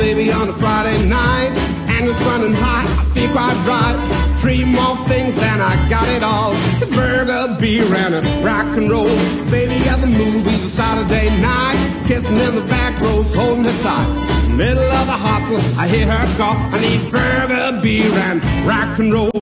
baby, on a Friday night, and it's running hot, I feel quite right. 3 more things and I got it all. The burger, beer, and a rock and roll. Baby at the movies a Saturday night, kissing in the back rows, holding her tight. Middle of the hustle, I hear her cough. I need burger, beer, and rock and roll.